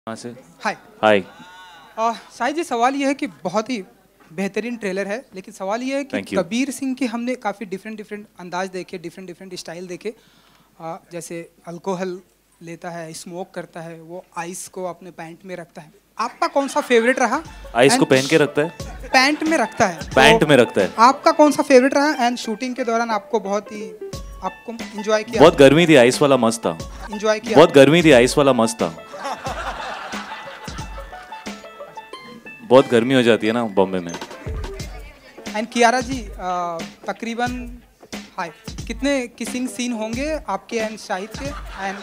कहाँ से? हाय। हाय। शायद ये सवाल ये है कि बहुत ही बेहतरीन ट्रेलर है, लेकिन सवाल ये है कि Thank you. कबीर सिंह के हमने काफ़ी डिफरेंट डिफरेंट अंदाज देखे, डिफरेंट डिफरेंट स्टाइल देखे। जैसे अल्कोहल लेता है, स्मोक करता है, वो आइस को अपने पैंट में रखता है। आपका कौन सा फेवरेट रहा? आइस को पहन के रखता है? पैंट में रखता है। पैंट में रखता है। आपका कौन सा फेवरेट रहा? एंड शूटिंग के दौरान आपको बहुत ही आपको एंजॉय किया? बहुत गर्मी थी, आइस वाला मस्त था। एंजॉय किया? बहुत गर्मी थी, आइस वाला मस्त था। बहुत गर्मी हो जाती है ना बॉम्बे में। एंड कियारा जी, तकरीबन हाय कितने किसिंग सीन होंगे आपके एंड शाहिद के? एंड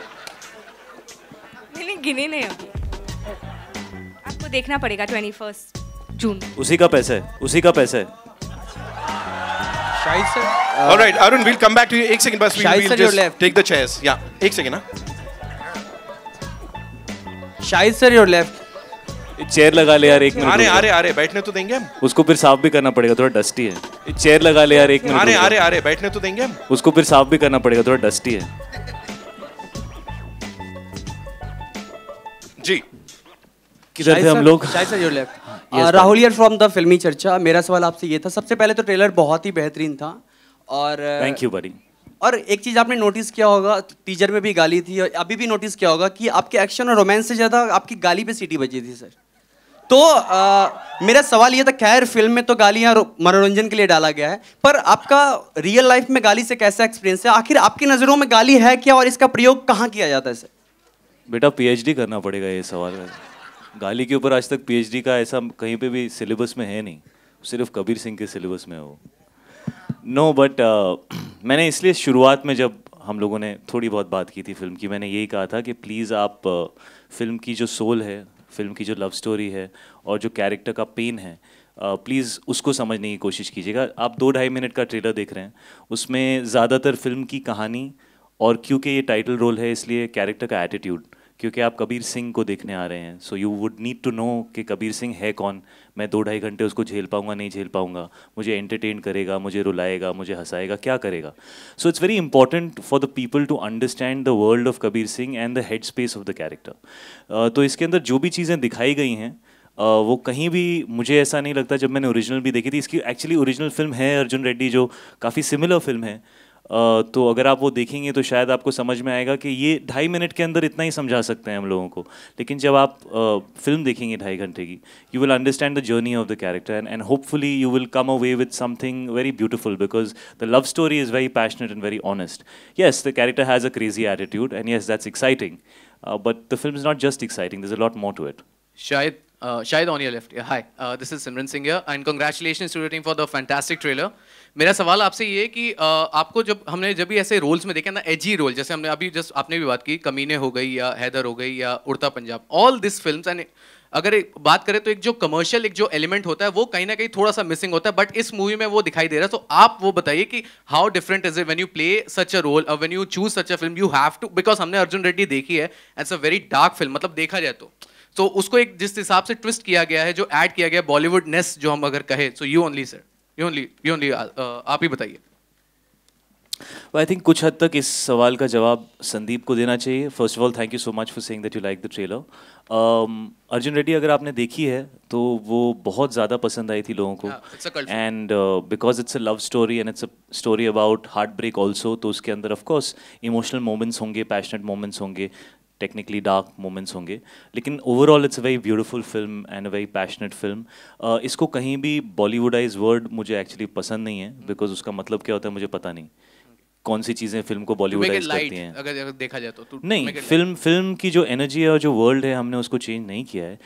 मैंने गिने नहीं अभी, आपको देखना पड़ेगा 21 जून। उसी का पैसा है, उसी का पैसा है। Shahid sir, All right, Arun, we'll come back to you. एक second बस, Shahid we'll sir, your just left. take the chairs. Yeah, एक second ना. Shahid sir your left. Chair लगा ले यार, एक मिनट। आ रहे बैठने तो देंगे हम. उसको फिर साफ भी करना पड़ेगा, थोड़ा डस्टी है। चेयर लगा ले यार, एक मिनट। आ रहे बैठने तो देंगे हम. उसको फिर साफ भी करना पड़ेगा, थोड़ा डस्टी है। जी. किधर थे हम लोग? Shahid sir your left. Rahul here from the Filmi Charcha. मेरा सवाल आपसे ये था, सबसे पहले तो ट्रेलर बहुत ही बेहतरीन था और थैंक यू बड़ी। और एक चीज आपने नोटिस किया होगा, टीजर में भी गाली थी और अभी भी नोटिस किया होगा कि आपके एक्शन और रोमांस से ज्यादा आपकी गाली पे सीटी बजी थी सर। तो मेरा सवाल ये था, खैर फिल्म में तो गालियां मनोरंजन के लिए डाला गया है, पर आपका रियल लाइफ में गाली से कैसा एक्सपीरियंस है? आखिर आपकी नजरों में गाली है क्या और इसका प्रयोग कहाँ किया जाता है सर? बेटा पीएचडी करना पड़ेगा ये सवाल है। गाली के ऊपर आज तक पीएचडी का ऐसा कहीं पे भी सिलेबस में है नहीं, सिर्फ कबीर सिंह के सिलेबस में है वो। नो बट मैंने इसलिए शुरुआत में जब हम लोगों ने थोड़ी बहुत बात की थी फिल्म की, मैंने यही कहा था कि प्लीज़ आप फिल्म की जो सोल है, फिल्म की जो लव स्टोरी है और जो कैरेक्टर का पेन है, प्लीज़ उसको समझने की कोशिश कीजिएगा। आप 2-2.5 मिनट का ट्रेलर देख रहे हैं, उसमें ज़्यादातर फिल्म की कहानी और क्योंकि ये टाइटल रोल है इसलिए कैरेक्टर का एटीट्यूड, क्योंकि आप कबीर सिंह को देखने आ रहे हैं, so you would need to know कि कबीर सिंह है कौन। मैं 2-2.5 घंटे उसको झेल पाऊंगा, नहीं झेल पाऊंगा, मुझे एंटरटेन करेगा, मुझे रुलाएगा, मुझे हंसाएगा, क्या करेगा। So it's very important for the people to understand the world of Kabir Singh and the head space of the character. तो इसके अंदर जो भी चीज़ें दिखाई गई हैं वो कहीं भी मुझे ऐसा नहीं लगता, जब मैंने ओरिजिनल भी देखी थी, इसकी एक्चुअली ओरिजिनल फिल्म है अर्जुन रेड्डी जो काफ़ी सिमिलर फिल्म है, तो अगर आप वो देखेंगे तो शायद आपको समझ में आएगा कि ये 2.5 मिनट के अंदर इतना ही समझा सकते हैं हम लोगों को, लेकिन जब आप फिल्म देखेंगे 2.5 घंटे की, you will understand the journey of the character and hopefully you will come away with something very beautiful because the love story is very passionate and very honest. Yes, the character has a crazy attitude and yes, that's exciting, but the film is not just exciting, there's a lot more to it. Shahid on your left. Yeah, hi. This is Simran Singh here and congratulations to your team for the fantastic trailer. मेरा सवाल आपसे ये है कि आपको जब भी ऐसे रोल्स में देखे ना, एजी रोल, जैसे हमने अभी जस्ट आपने भी बात की कमीने हो गई या हैदर हो गई या Udta Punjab, all this films, and अगर बात करें तो एक जो कमर्शियल एक जो एलिमेंट होता है वो कहीं ना कहीं थोड़ा सा मिसिंग होता है, बट इस मूवी में वो दिखाई दे रहा है। तो आप वो बताइए कि how different is it when you play such a role और when you choose such a film, you have to, because हमने अर्जुन रेड्डी देखी है, it's a very dark film, मतलब देखा जाए तो उसको एक जिस हिसाब से ट्विस्ट किया गया है, जो ऐड किया गया बॉलीवुड नेस जो हम अगर कहे, so you only sir, you only आप ही बताइए। आई थिंक कुछ हद तक इस सवाल का जवाब संदीप को देना चाहिए। First of all thank you so much for saying that you like the trailer. Arjun Reddy अगर आपने देखी है तो वो बहुत ज़्यादा पसंद आई थी लोगों को, and because it's a love story and it's a story about heart break also, तो उसके अंदर ऑफकोर्स इमोशनल मोमेंट्स होंगे, पैशनेट मोमेंट्स होंगे, टेक्निकली डार्क मोमेंट्स होंगे, लेकिन overall it's a very beautiful film and a very passionate film. इसको कहीं भी बॉलीवुडाइज वर्ड मुझे एक्चुअली पसंद नहीं है, बिकॉज उसका मतलब क्या होता है मुझे पता नहीं, कौन सी चीज़ें फिल्म को बॉलीवुडाइज करती हैं। अगर देखा जाए तो नहीं, फिल्म की जो एनर्जी है और जो वर्ल्ड है हमने उसको चेंज नहीं किया है,